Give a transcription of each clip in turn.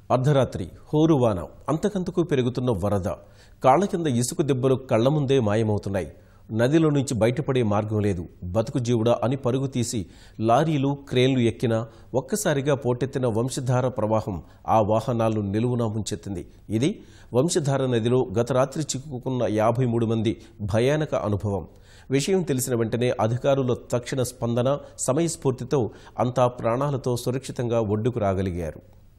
అర్ధరాత్రి హోరువాన అంతకంతకు పెరుగుతున్న వరద కాళ్ల కింద ఇసుక దెబ్బలు కళ్ల ముందే మాయమవుతున్నాయి. నదిలో నుంచి బయటపడే మార్గం లేదు. బతుకు జీవుడా అని పరుగు తీసి లారీలు క్రేన్లు ఎక్కినా ఒక్కసారిగా పోటెత్తిన వంశధార ప్రవాహం ఆ వాహనాలను నిలువునా ముంచెత్తింది. ఇది వంశధార నదిలో గత రాత్రి చిక్కుకున్న 53 మంది భయానక అనుభవం. విషయం తెలిసిన వెంటనే అధికారుల తక్షణ స్పందన, సమయస్ఫూర్తితో అంతా ప్రాణాలతో సురక్షితంగా ఒడ్డుకు రాగలిగారు.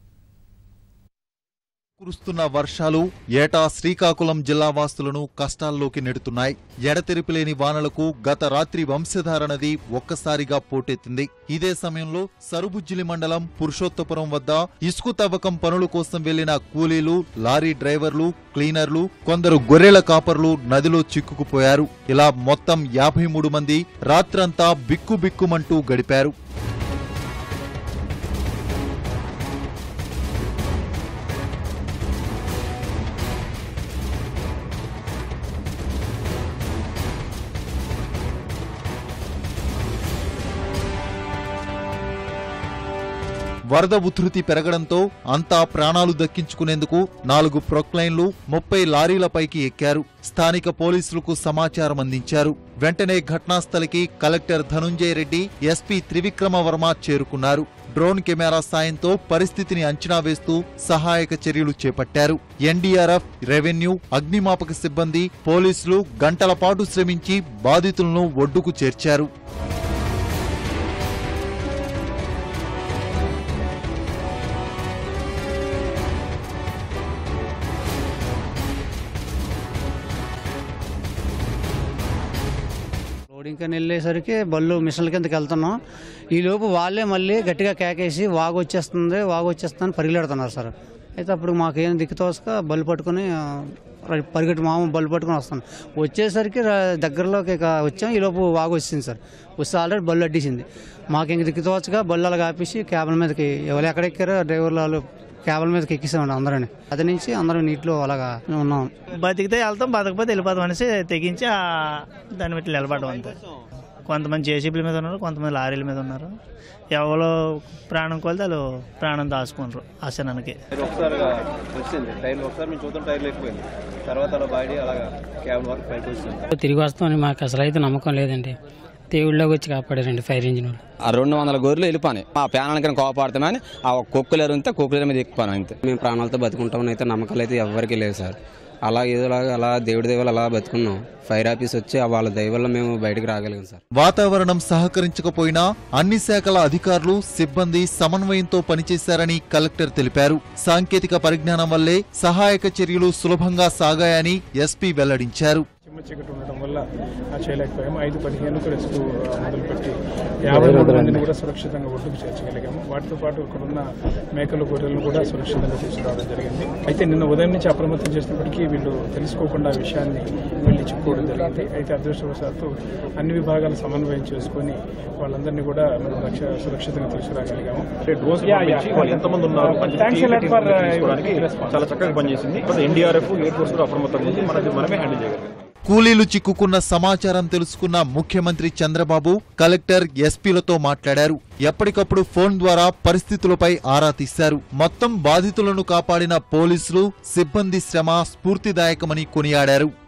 కురుస్తున్న వర్షాలు ఏటా శ్రీకాకుళం జిల్లా వాసులను కష్టాల్లోకి నెడుతున్నాయి. ఎడతెరిపిలేని వానలకు గత రాత్రి వంశధార నది ఒక్కసారిగా పోటెత్తింది. ఇదే సమయంలో సరుబుజ్జిలి మండలం పురుషోత్తపురం వద్ద ఇసుక తవ్వకం పనుల కోసం వెళ్లిన కూలీలు, లారీ డ్రైవర్లు, క్లీనర్లు, కొందరు గొర్రెల కాపర్లు నదిలో చిక్కుకుపోయారు. ఇలా మొత్తం 53 మంది రాత్రంతా బిక్కుబిక్కుమంటూ గడిపారు. వరద ఉధృతి పెరగడంతో అంతా ప్రాణాలు దక్కించుకునేందుకు 4 ప్రొక్లైన్లు, 30 లారీలపైకి ఎక్కారు. స్థానిక పోలీసులకు సమాచారం అందించారు. వెంటనే ఘటనాస్థలికి కలెక్టర్ ధనుంజయ రెడ్డి, ఎస్పీ త్రివిక్రమ వర్మ చేరుకున్నారు. డ్రోన్ కెమెరా సాయంతో పరిస్థితిని అంచనా వేస్తూ సహాయక చర్యలు చేపట్టారు. ఎన్డీఆర్ఎఫ్, రెవెన్యూ, అగ్నిమాపక సిబ్బంది, పోలీసులు గంటల పాటు శ్రమించి బాధితులను ఒడ్డుకు చేర్చారు. ఇంకా వెళ్ళేసరికి బళ్ళు మిషన్ల కిందకి వెళ్తున్నాం. ఈ లోపు వాళ్ళే మళ్ళీ గట్టిగా కేకేసి వాగు వచ్చేస్తుందని పరిగెడుతున్నారు సార్. అయితే అప్పుడు మాకేం దిక్కుతోసక బళ్ళు పట్టుకుని పరిగెట్టి మామూలు బళ్ళు పట్టుకుని వస్తాను. వచ్చేసరికి దగ్గరలోకి వచ్చాం. ఈ లోపు వాగు వచ్చింది సార్. వస్తే ఆల్రెడీ బళ్ళు అడ్డేసింది. మాకు ఇంక దిక్కుతోచగా బళ్ళు అలా ఆపేసి క్యాబిన్ మీదకి ఎవరు ఎక్కడెక్కారో డ్రైవర్లు వాళ్ళు క్యాబిన్ మీదకి ఎక్కిస్తామండి అందరూ. అది నుంచి అందరూ నీటిలో అలాగా ఉన్నాం. బతికితే వెళ్తాం, బతకపోతే వెళ్ళిపోతాం అనేసి తెగించి దాన్ని బట్టి నిలబడడం అంతే. కొంతమంది జేసీబీల మీద ఉన్నారు, కొంతమంది లారీల మీద ఉన్నారు. ఎవరో ప్రాణం కొలితే వాళ్ళు ప్రాణం దాచుకుంటారు ఆశనానికి. తిరిగి వస్తామని మాకు అసలు అయితే నమ్మకం లేదండి. దేవుళ్ళకి వచ్చి కాపాడారండి ఫైర్ ఇంజిన్. 200 గొర్రెలు వెళ్ళిపోయి ఆ ప్రాణానికి కోపాడతామని ఆ కుక్కలు ఎరుగుంటే కుక్కల మీద ఎక్కిపోయాను అంతే. మేము ప్రాణాలతో బతుకుంటామని అయితే నమ్మకాలు అయితే ఎవరికి లేవు సార్. అలా ఏదోలాగా అలా దేవుడి దైవాలు అలా బతుకున్నాం. ఫైర్ ఆఫీస్ వచ్చి వాళ్ళ దైవాల్లో మేము బయటకు రాగలిగాం సార్. వాతావరణం సహకరించకపోయినా అన్ని శాఖల అధికారులు, సిబ్బంది సమన్వయంతో పనిచేశారని కలెక్టర్ తెలిపారు. సాంకేతిక పరిజ్ఞానం వల్లే సహాయక చర్యలు సులభంగా సాగాయని ఎస్పీ వెల్లడించారు. చీకటి ఉండడం వల్ల చేయలేకపోయాము. 5-15 రెస్క్యూ మొదలుపెట్టి 53 మందిని కూడా సురక్షితంగా ఒడ్డుకు చేర్చగలిగాము. వాటితో పాటు అక్కడున్న మేకలు, గొర్రెలను కూడా సురక్షితంగా తీసుకురావడం జరిగింది. అయితే నిన్న ఉదయం నుంచి అప్రమత్తం చేసినప్పటికీ వీళ్ళు తెలుసుకోకుండా విషయాన్ని వెళ్ళి చిక్కుకోవడం జరిగింది. అయితే అదృష్టవశాత్తు అన్ని విభాగాలు సమన్వయం చేసుకుని వాళ్ళందరినీ కూడా మనం సురక్షితంగా తీసుకురాగలిగాము. చాలా చక్కగా పనిచేసింది. ఎన్డీఆర్ఎఫ్, ఎయిర్ ఫోర్స్ కూడా అప్రమత్తంగా ఉంది. మనమే హ్యాండిల్ చేయగలిగాం. కూలీలు చిక్కుకున్న సమాచారం తెలుసుకున్న ముఖ్యమంత్రి చంద్రబాబు కలెక్టర్, ఎస్పీలతో మాట్లాడారు. ఎప్పటికప్పుడు ఫోన్ ద్వారా పరిస్థితులపై ఆరా తీశారు. మొత్తం బాధితులను కాపాడిన పోలీసులు, సిబ్బంది శ్రమ స్ఫూర్తిదాయకమని కొనియాడారు.